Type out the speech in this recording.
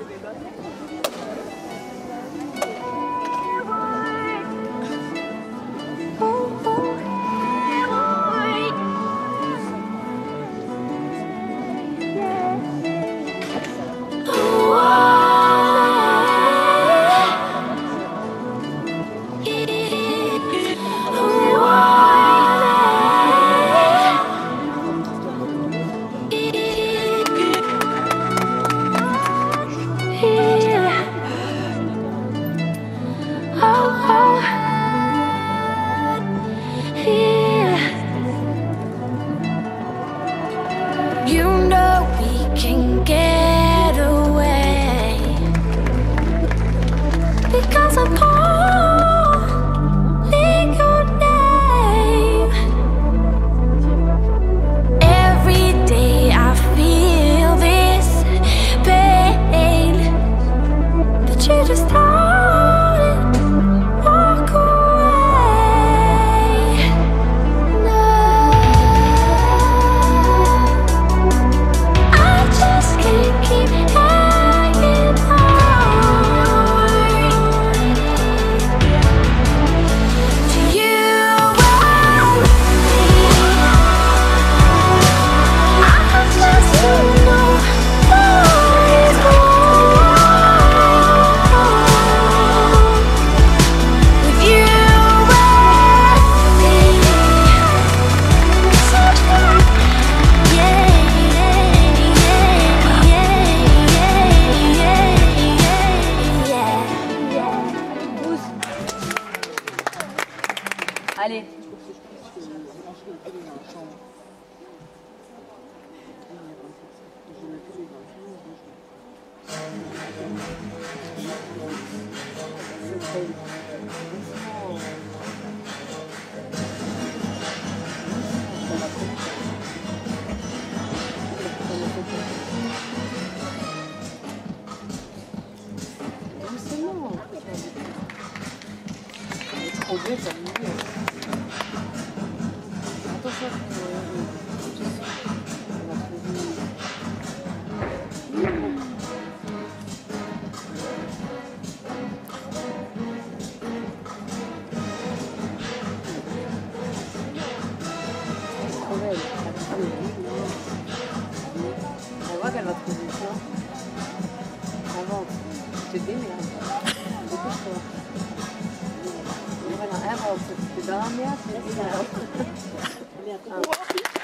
You know we can get away because I'm calling your name. Every day I feel this pain, but you just don't walk away. No, I just can't keep hanging on to you and me. I just don't know what is wrong with you and me. Allez. Trop dur, ça me dit. Attention, on va trouver. On voit qu'elle va trouver ça. Avance. Je te démerde. Dépêche-toi. Voilà, avance. C'est dans la merde, c'est ça.